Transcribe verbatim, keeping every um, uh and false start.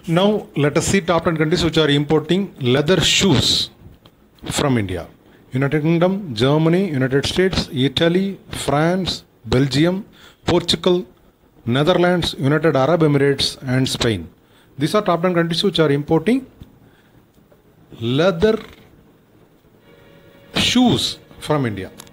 Now let us see top ten countries which are importing leather shoes from India. United Kingdom, Germany, United States, Italy, France, Belgium, Portugal, Netherlands, United Arab Emirates and Spain. These are top ten countries which are importing leather shoes from India.